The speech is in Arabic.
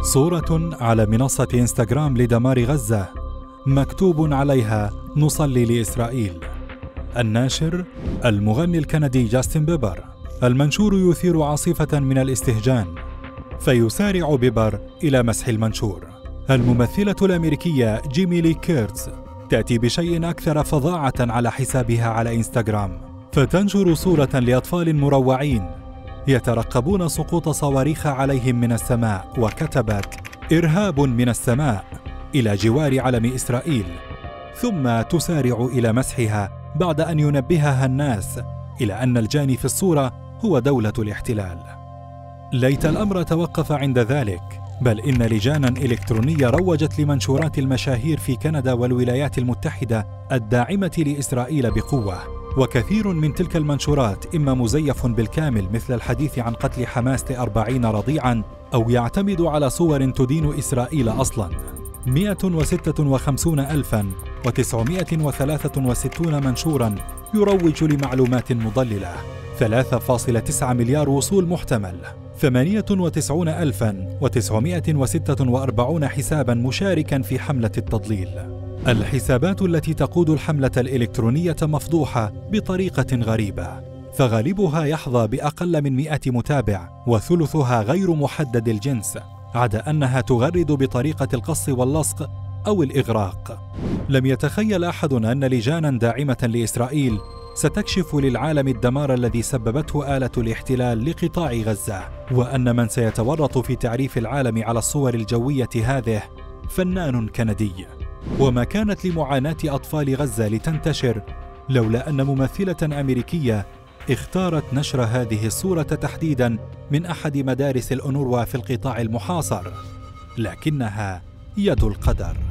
صورة على منصة انستغرام لدمار غزة مكتوب عليها نصلي لإسرائيل. الناشر المغني الكندي جاستن بيبر. المنشور يثير عاصفة من الاستهجان، فيسارع بيبر إلى مسح المنشور. الممثلة الأمريكية جيمي لي كيرتز تأتي بشيء أكثر فظاعة على حسابها على انستغرام، فتنشر صورة لأطفال مروعين يترقبون سقوط صواريخ عليهم من السماء، وكتبت إرهاب من السماء إلى جوار علم إسرائيل، ثم تسارع إلى مسحها بعد أن ينبهها الناس إلى أن الجاني في الصورة هو دولة الاحتلال. ليت الأمر توقف عند ذلك، بل إن لجانا إلكترونية روجت لمنشورات المشاهير في كندا والولايات المتحدة الداعمة لإسرائيل بقوة، وكثير من تلك المنشورات إما مزيف بالكامل مثل الحديث عن قتل حماس ل40 رضيعاً، أو يعتمد على صور تدين إسرائيل أصلاً. 156,963 منشوراً يروج لمعلومات مضللة، 3.9 مليار وصول محتمل، 98,946 حساباً مشاركاً في حملة التضليل. الحسابات التي تقود الحملة الإلكترونية مفضوحة بطريقة غريبة، فغالبها يحظى بأقل من 100 متابع، وثلثها غير محدد الجنس، عدا أنها تغرد بطريقة القص واللصق أو الإغراق. لم يتخيل أحد أن لجانا داعمة لإسرائيل ستكشف للعالم الدمار الذي سببته آلة الاحتلال لقطاع غزة، وأن من سيتورط في تعريف العالم على الصور الجوية هذه فنان كندي. وما كانت لمعاناة أطفال غزة لتنتشر لولا أن ممثلة أمريكية اختارت نشر هذه الصورة تحديداً من أحد مدارس الأونروا في القطاع المحاصر، لكنها يد القدر.